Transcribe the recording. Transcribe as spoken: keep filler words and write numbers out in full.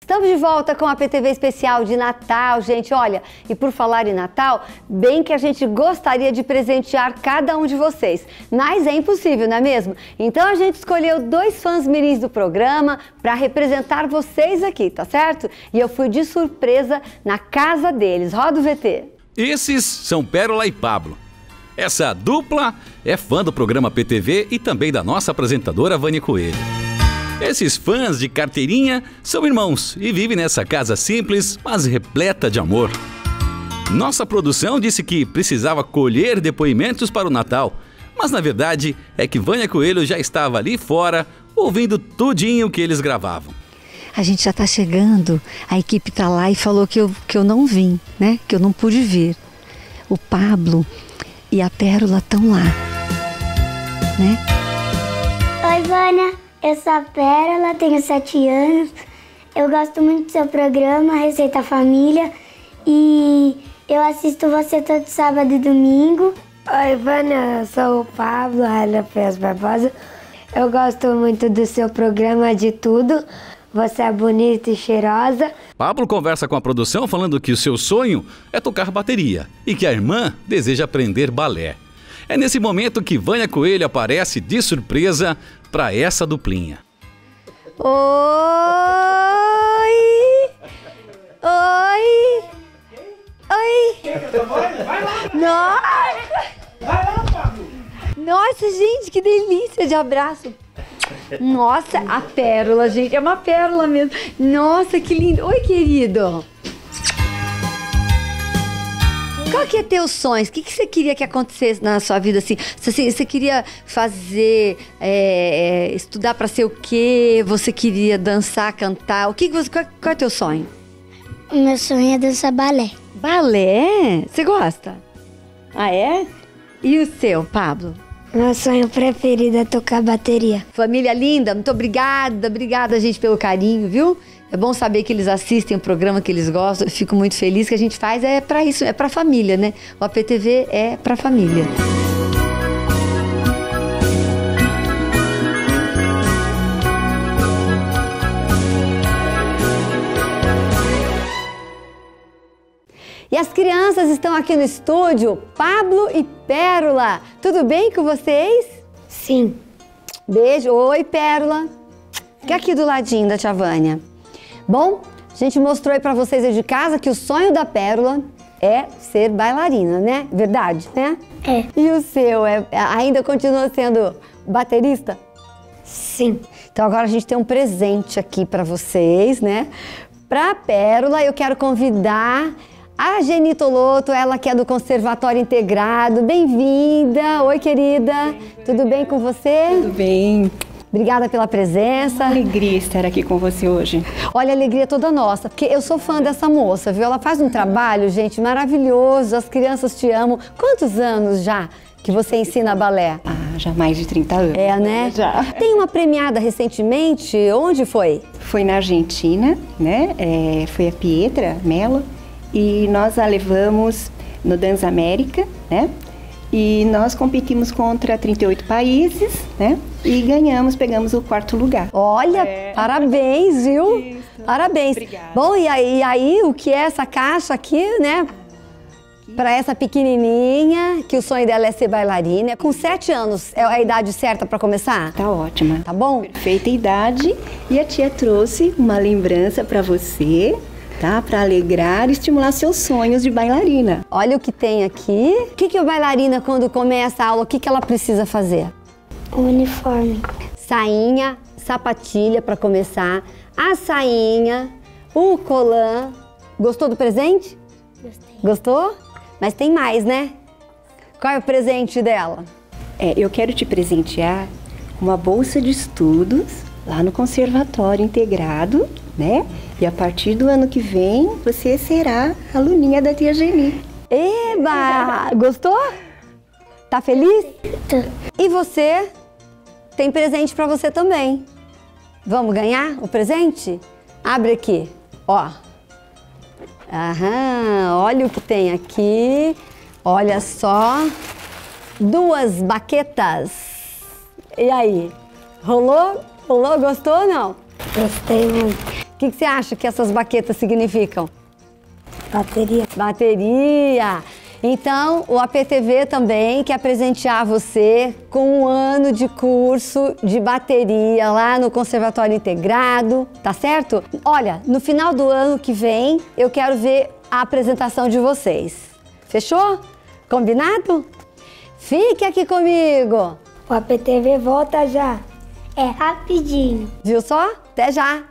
Estamos de volta com a P T V especial de Natal, gente. Olha, e por falar em Natal, bem que a gente gostaria de presentear cada um de vocês, mas é impossível, não é mesmo? Então a gente escolheu dois fãs mirins do programa para representar vocês aqui, tá certo? E eu fui de surpresa na casa deles. Roda o V T. Esses são Pérola e Pablo. Essa dupla é fã do programa P T V e também da nossa apresentadora Vânia Coelho. Esses fãs de carteirinha são irmãos e vivem nessa casa simples, mas repleta de amor. Nossa produção disse que precisava colher depoimentos para o Natal, mas na verdade é que Vânia Coelho já estava ali fora, ouvindo tudinho que eles gravavam. A gente já está chegando, a equipe está lá e falou que eu, que eu não vim, né? Que eu não pude vir. O Pablo e a Pérola estão lá, né? Oi, Vânia. Eu sou a Pérola, tenho sete anos. Eu gosto muito do seu programa, Receita Família. E eu assisto você todo sábado e domingo. Oi, Vânia, eu sou o Pablo, Ana Fez Barbosa. Eu gosto muito do seu programa de tudo. Você é bonita e cheirosa. Pablo conversa com a produção falando que o seu sonho é tocar bateria e que a irmã deseja aprender balé. É nesse momento que Vânia Coelho aparece de surpresa para essa duplinha. Oi! Oi! Oi! Nossa! Nossa, gente, que delícia de abraço! Nossa, a Pérola, gente, é uma pérola mesmo. Nossa, que lindo! Oi, querido! Qual que é teus sonhos? O que, que você queria que acontecesse na sua vida assim? Você, você queria fazer, é, estudar para ser o quê? Você queria dançar, cantar? O que, que você, qual, qual é teu sonho? O meu sonho é dançar balé. Balé? Você gosta? Ah, é? E o seu, Pablo? Meu sonho preferido é tocar bateria. Família linda, muito obrigada, obrigada, gente, pelo carinho, viu? É bom saber que eles assistem o programa que eles gostam. Eu fico muito feliz que a gente faz, é pra isso, é pra família, né? O A P T V é pra família. E as crianças estão aqui no estúdio, Pablo e Pérola. Tudo bem com vocês? Sim. Beijo. Oi, Pérola. Fica aqui do ladinho da tia Vânia. Bom, a gente mostrou aí pra vocês aí de casa que o sonho da Pérola é ser bailarina, né? Verdade, né? É. E o seu, é, ainda continua sendo baterista? Sim. Então agora a gente tem um presente aqui pra vocês, né? Pra Pérola, eu quero convidar a Geni Toloto, ela que é do Conservatório Integrado. Bem-vinda! Oi, querida! Tudo bem com você? Tudo bem. Obrigada pela presença. Uma alegria estar aqui com você hoje. Olha, a alegria é toda nossa, porque eu sou fã dessa moça, viu? Ela faz um trabalho, gente, maravilhoso, as crianças te amam. Quantos anos já que você ensina balé? Ah, já mais de trinta anos. É, né? Já. Tem uma premiada recentemente, onde foi? Foi na Argentina, né? É, foi a Pietra Mello e nós a levamos no Dança América, né? E nós competimos contra trinta e oito países, né? E ganhamos, pegamos o quarto lugar. Olha, é. Parabéns, viu? Isso. Parabéns. Obrigada. Bom, e aí, e aí, o que é essa caixa aqui, né? Para essa pequenininha, que o sonho dela é ser bailarina. Com sete anos, é a idade certa para começar? Tá ótima. Tá bom? Perfeita idade. E a tia trouxe uma lembrança para você, tá? Para alegrar e estimular seus sonhos de bailarina. Olha o que tem aqui. O que que a bailarina, quando começa a aula, o que que ela precisa fazer? O uniforme. Sainha, sapatilha para começar, a sainha, o colã. Gostou do presente? Gostei. Gostou? Mas tem mais, né? Qual é o presente dela? É, eu quero te presentear com uma bolsa de estudos lá no Conservatório Integrado, né? E a partir do ano que vem, você será aluninha da tia Geni. Eba! Gostou? Tá feliz? Tô. E você? Tem presente pra você também. Vamos ganhar o presente? Abre aqui, ó. Aham, olha o que tem aqui. Olha só. Duas baquetas. E aí? Rolou? Rolou? Gostou ou não? Gostei muito. O que, que você acha que essas baquetas significam? Bateria. Bateria! Então, o A P T V também quer presentear você com um ano de curso de bateria lá no Conservatório Integrado, tá certo? Olha, no final do ano que vem, eu quero ver a apresentação de vocês. Fechou? Combinado? Fique aqui comigo! O A P T V volta já. É rapidinho. Viu só? Até já!